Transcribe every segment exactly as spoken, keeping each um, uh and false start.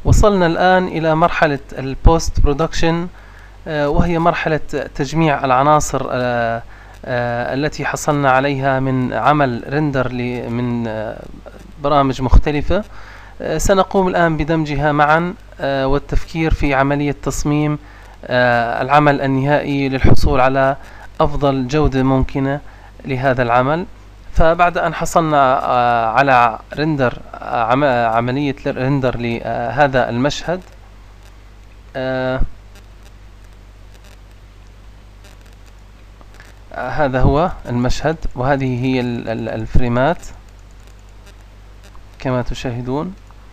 وصلنا الآن إلى مرحلة البوست برودكشن، وهي مرحلة تجميع العناصر التي حصلنا عليها من عمل رندر من برامج مختلفة. سنقوم الآن بدمجها معا والتفكير في عملية تصميم العمل النهائي للحصول على أفضل جودة ممكنة لهذا العمل. فبعد أن حصلنا على رندر عملية رندر لهذا المشهد، هذا هو المشهد وهذه هي الفريمات كما تشاهدون.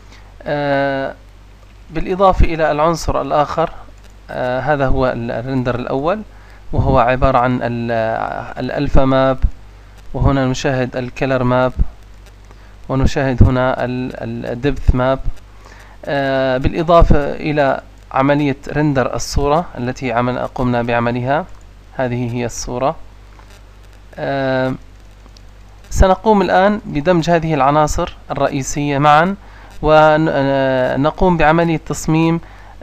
بالإضافة إلى العنصر الآخر، هذا هو الرندر الأول وهو عبارة عن الألفا ماب، وهنا نشاهد الكلر ماب، ونشاهد هنا الدبث ماب، بالإضافة إلى عملية رندر الصورة التي عمل قمنا بعملها. هذه هي الصورة. سنقوم الآن بدمج هذه العناصر الرئيسية معا، ونقوم بعملية تصميم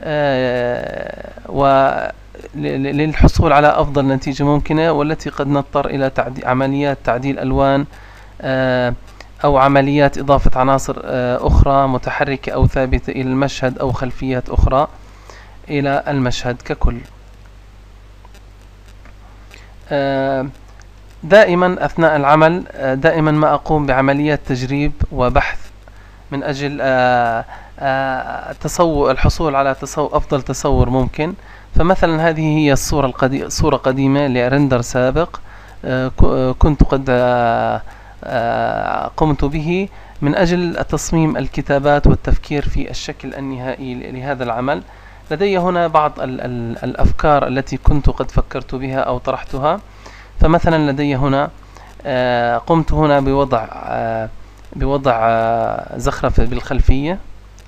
للحصول على أفضل نتيجة ممكنة، والتي قد نضطر إلى عمليات تعديل ألوان أو عمليات إضافة عناصر أخرى متحركة أو ثابتة إلى المشهد، أو خلفيات أخرى إلى المشهد ككل. دائما أثناء العمل دائما ما أقوم بعمليات تجريب وبحث من أجل تصور الحصول على تصور أفضل تصور ممكن. فمثلا هذه هي الصورة القديمة، صورة قديمة لرندر سابق كنت قد قمت به من أجل تصميم الكتابات والتفكير في الشكل النهائي لهذا العمل. لدي هنا بعض الأفكار التي كنت قد فكرت بها أو طرحتها. فمثلا لدي هنا قمت هنا بوضع بوضع زخرفة بالخلفية.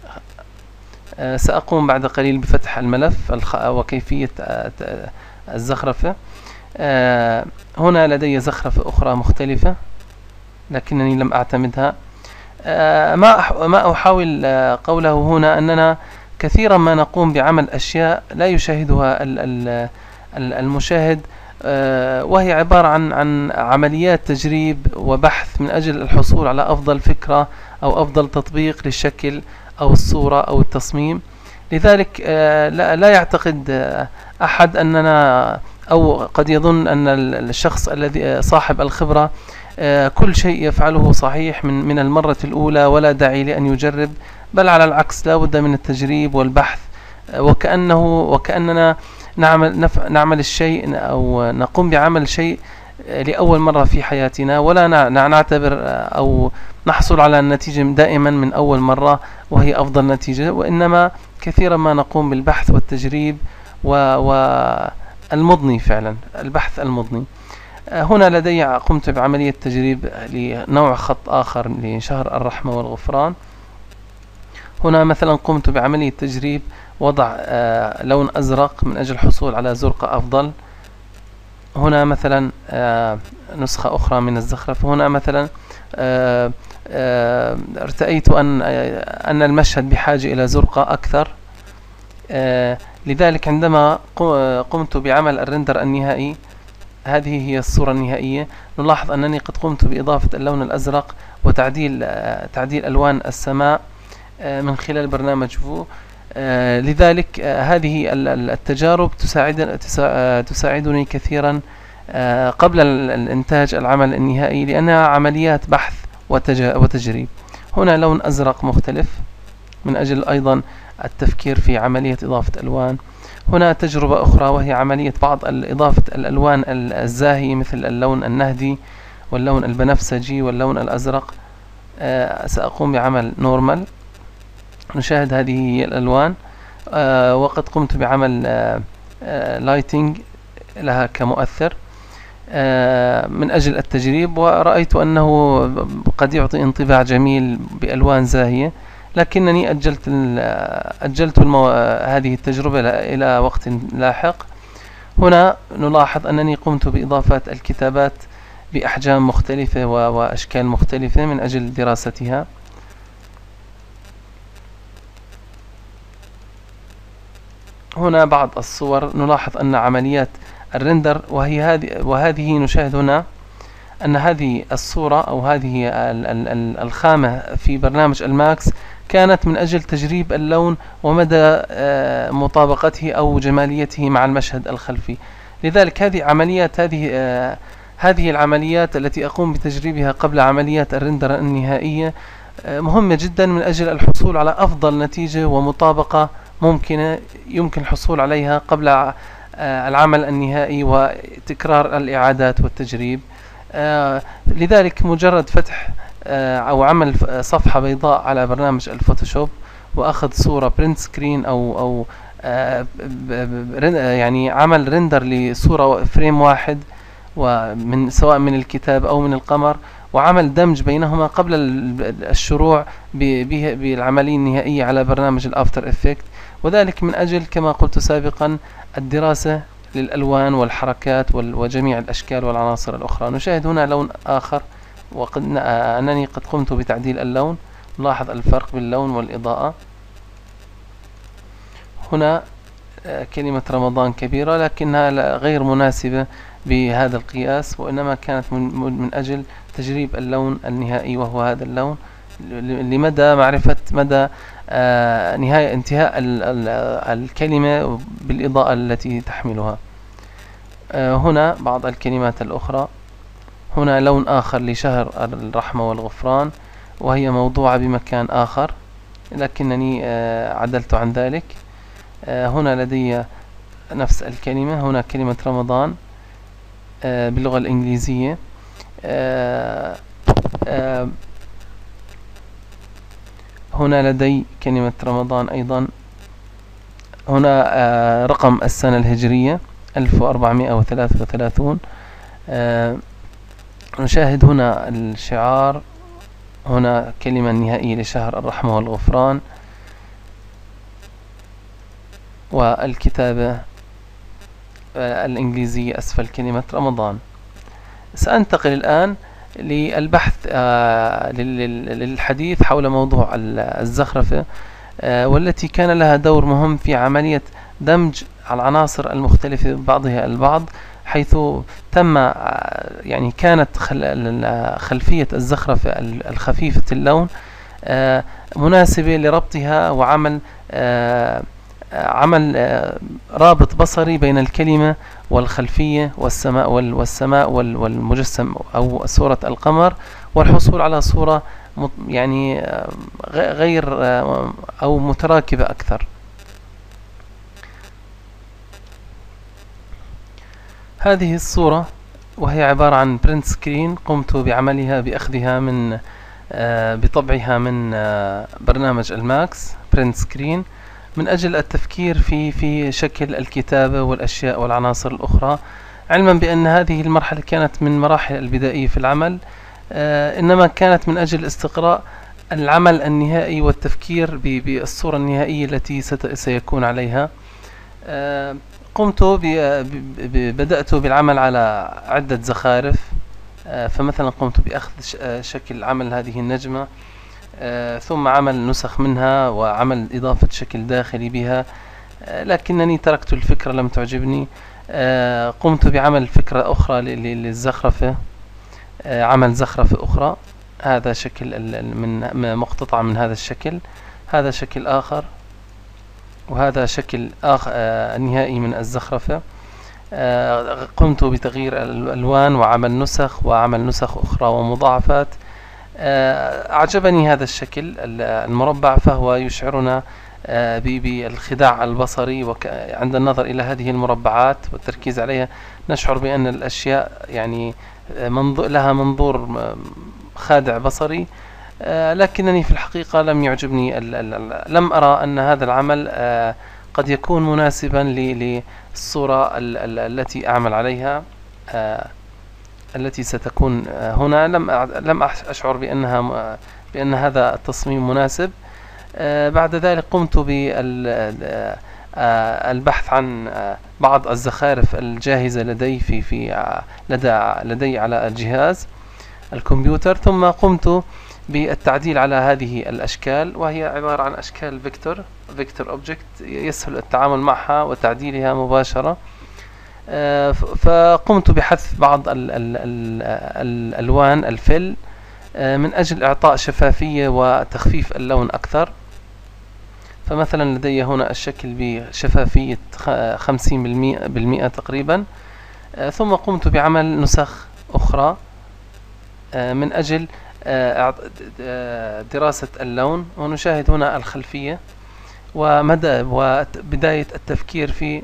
سأقوم بعد قليل بفتح الملف وكيفية الزخرفة. هنا لدي زخرفة أخرى مختلفة لكنني لم أعتمدها. ما ما أحاول قوله هنا أننا كثيرا ما نقوم بعمل أشياء لا يشاهدها المشاهد، وهي عبارة عن عن عمليات تجريب وبحث من أجل الحصول على أفضل فكرة أو أفضل تطبيق للشكل أو الصورة أو التصميم. لذلك لا يعتقد أحد أننا، أو قد يظن أن الشخص الذي صاحب الخبرة كل شيء يفعله صحيح من من المرة الأولى ولا داعي لأن يجرب، بل على العكس لا بد من التجريب والبحث، وكأنه وكأننا نعمل نعمل الشيء أو نقوم بعمل شيء لأول مرة في حياتنا، ولا نعتبر أو نحصل على النتيجة دائما من أول مرة وهي أفضل نتيجة، وإنما كثيرا ما نقوم بالبحث والتجريب والمضني، فعلا البحث المضني. هنا لدي قمت بعملية تجريب لنوع خط آخر لشهر الرحمة والغفران. هنا مثلا قمت بعملية تجريب وضع لون أزرق من أجل الحصول على زرقة أفضل. هنا مثلا نسخة أخرى من الزخرفة. هنا مثلا ارتأيت أن أن المشهد بحاجة إلى زرقة أكثر، لذلك عندما قمت بعمل الرندر النهائي، هذه هي الصورة النهائية، نلاحظ أنني قد قمت بإضافة اللون الأزرق وتعديل تعديل ألوان السماء من خلال برنامج فو. لذلك هذه التجارب تساعد تساعدني كثيرا قبل الإنتاج العمل النهائي، لأنها عمليات بحث وتجريب. هنا لون أزرق مختلف من أجل أيضا التفكير في عملية إضافة ألوان. هنا تجربة أخرى وهي عملية بعض إضافة الألوان الزاهية مثل اللون النهدي واللون البنفسجي واللون الأزرق. سأقوم بعمل نورمال. نشاهد هذه هي الألوان، وقد قمت بعمل لايتنج لها كمؤثر من أجل التجريب، ورأيت أنه قد يعطي انطباع جميل بألوان زاهية، لكنني أجلت أجلت المو... هذه التجربة إلى وقت لاحق. هنا نلاحظ أنني قمت بإضافة الكتابات بأحجام مختلفة وأشكال مختلفة من أجل دراستها. هنا بعض الصور نلاحظ أن عمليات الرندر، وهي هذه وهذه نشاهد هنا أن هذه الصورة أو هذه الخامة في برنامج الماكس كانت من أجل تجريب اللون ومدى مطابقته أو جماليته مع المشهد الخلفي. لذلك هذه عمليات هذه هذه العمليات التي أقوم بتجريبها قبل عمليات الرندر النهائية مهمة جدا من أجل الحصول على أفضل نتيجة ومطابقة ممكنة يمكن الحصول عليها قبل العمل النهائي وتكرار الإعادات والتجريب. لذلك مجرد فتح أو عمل صفحة بيضاء على برنامج الفوتوشوب وأخذ صورة برنت سكرين أو أو يعني عمل رندر لصورة فريم واحد، ومن سواء من الكتاب أو من القمر، وعمل دمج بينهما قبل الشروع بالعملية النهائية على برنامج الأفتر إفكت، وذلك من أجل كما قلت سابقا الدراسة للألوان والحركات وجميع الأشكال والعناصر الأخرى. نشاهد هنا لون آخر، وقد أنني قد قمت بتعديل اللون. نلاحظ الفرق باللون والإضاءة. هنا كلمة رمضان كبيرة لكنها غير مناسبة بهذا القياس، وإنما كانت من أجل تجريب اللون النهائي وهو هذا اللون لمدى معرفة مدى نهاية انتهاء الكلمة بالإضاءة التي تحملها. هنا بعض الكلمات الأخرى. هنا لون آخر لشهر الرحمة والغفران، وهي موضوعة بمكان آخر لكنني عدلت عن ذلك. هنا لدي نفس الكلمة، هنا كلمة رمضان باللغة الإنجليزية. هنا لدي كلمة رمضان أيضا. هنا رقم السنة الهجرية ألف وأربعمائة وثلاثة وثلاثين. نشاهد هنا الشعار. هنا كلمة نهائية لشهر الرحمة والغفران، والكتابة الإنجليزية أسفل كلمة رمضان. سأنتقل الآن للبحث للحديث حول موضوع الزخرفة، والتي كان لها دور مهم في عملية دمج العناصر المختلفة ببعضها البعض، حيث تم يعني كانت خلفية الزخرفة الخفيفة اللون مناسبة لربطها وعمل عمل رابط بصري بين الكلمة والخلفية والسماء والسماء والمجسم أو صورة القمر، والحصول على صورة يعني غير أو متراكبة أكثر. هذه الصورة وهي عبارة عن برنت سكرين قمت بعملها بأخذها من بطبعها من برنامج الماكس برنت سكرين من أجل التفكير في في شكل الكتابة والأشياء والعناصر الأخرى، علما بأن هذه المرحلة كانت من مراحل البدائية في العمل، إنما كانت من أجل استقراء العمل النهائي والتفكير بالصورة النهائية التي سيكون عليها. قمت بدأت بالعمل على عدة زخارف، فمثلا قمت بأخذ شكل عمل هذه النجمة، ثم عمل نسخ منها وعمل إضافة شكل داخلي بها، لكنني تركت الفكرة لم تعجبني. قمت بعمل فكرة أخرى للزخرفة، عمل زخرفة أخرى. هذا شكل من مقتطع من هذا الشكل، هذا شكل آخر، وهذا شكل آخر نهائي من الزخرفة. قمت بتغيير الألوان وعمل نسخ وعمل نسخ أخرى ومضاعفات. أعجبني هذا الشكل المربع، فهو يشعرنا بالخداع البصري، وعند النظر إلى هذه المربعات والتركيز عليها نشعر بأن الأشياء يعني لها منظور خادع بصري، لكنني في الحقيقة لم يعجبني، لم أرى أن هذا العمل قد يكون مناسبا للصورة التي أعمل عليها، التي ستكون هنا. لم لم أشعر بأنها بأن هذا التصميم مناسب. بعد ذلك قمت بالبحث عن بعض الزخارف الجاهزة لدي في في لدى لدي على الجهاز الكمبيوتر، ثم قمت بالتعديل على هذه الأشكال، وهي عبارة عن أشكال فيكتور. فيكتور اوبجكت يسهل التعامل معها وتعديلها مباشرة. فقمت بحذف بعض ال ال ال الألوان الفل من أجل إعطاء شفافية وتخفيف اللون أكثر. فمثلا لدي هنا الشكل بشفافية خمسين بالمئة تقريبا. ثم قمت بعمل نسخ أخرى من أجل دراسة اللون، ونشاهد هنا الخلفية ومدى وبداية التفكير في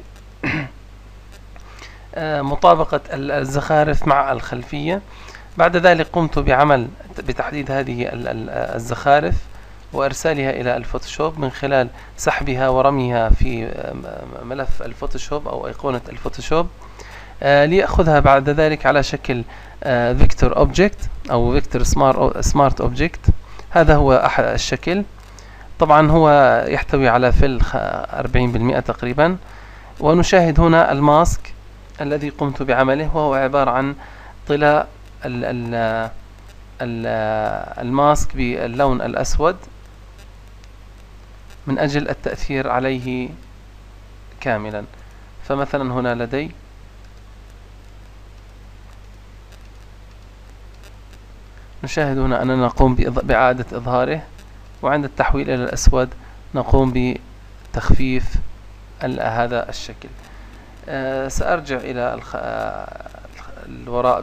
مطابقة الزخارف مع الخلفية. بعد ذلك قمت بعمل بتحديد هذه الزخارف وإرسالها إلى الفوتوشوب من خلال سحبها ورميها في ملف الفوتوشوب أو أيقونة الفوتوشوب، ليأخذها بعد ذلك على شكل فيكتور اوبجكت أو فيكتور سمارت اوبجكت. هذا هو أحد الشكل. طبعا هو يحتوي على فل أربعين بالمئة تقريبا. ونشاهد هنا الماسك الذي قمت بعمله، وهو عبارة عن طلاء ال ال ال الماسك باللون الأسود من أجل التأثير عليه كاملا. فمثلا هنا لدي نشاهد هنا أننا نقوم بإعادة إظهاره، وعند التحويل إلى الأسود نقوم بتخفيف هذا الشكل. أه سأرجع إلى الخ... الوراء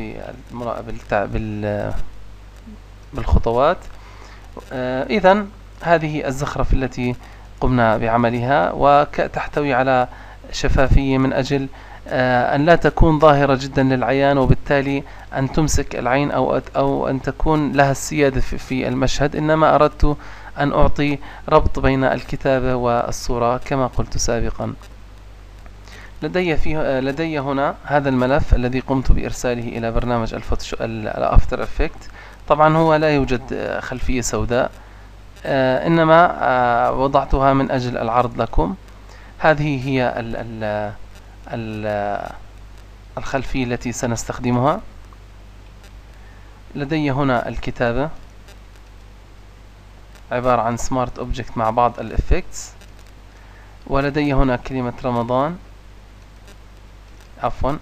بال... بالخطوات. أه إذن هذه الزخرف التي قمنا بعملها، وتحتوي على شفافية من أجل أه أن لا تكون ظاهرة جدا للعيان، وبالتالي أن تمسك العين أو, أو أن تكون لها السيادة في المشهد. إنما أردت أن أعطي ربط بين الكتابة والصورة كما قلت سابقا. لدي فيه لدي هنا هذا الملف الذي قمت بإرساله إلى برنامج الفوتوشوب الأفتر إفكت. طبعا هو لا يوجد خلفية سوداء، آه إنما آه وضعتها من أجل العرض لكم. هذه هي ال ال ال الخلفية التي سنستخدمها. لدي هنا الكتابة عبارة عن سمارت اوبجكت مع بعض الإفكتس، ولدي هنا كلمة رمضان عفوا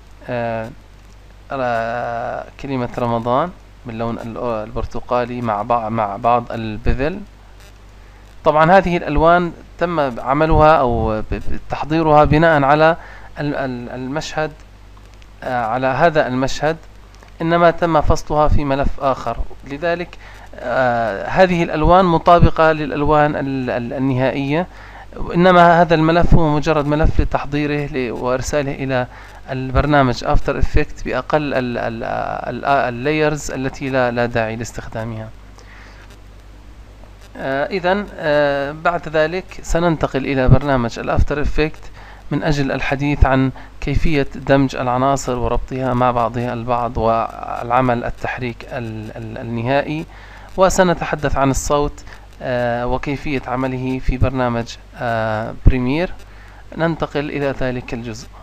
آه كلمة رمضان باللون البرتقالي مع بعض مع بعض البذل. طبعا هذه الألوان تم عملها أو تحضيرها بناء على المشهد، آه على هذا المشهد، إنما تم فصلها في ملف آخر. لذلك آه هذه الألوان مطابقة للألوان النهائية، إنما هذا الملف هو مجرد ملف لتحضيره وإرساله إلى البرنامج After Effects بأقل اللايرز التي لا لا داعي لاستخدامها. آه إذن آه بعد ذلك سننتقل إلى برنامج الأفتر إفكت من أجل الحديث عن كيفية دمج العناصر وربطها مع بعضها البعض والعمل التحريك النهائي. وسنتحدث عن الصوت آه وكيفية عمله في برنامج آه بريمير. ننتقل إلى ذلك الجزء.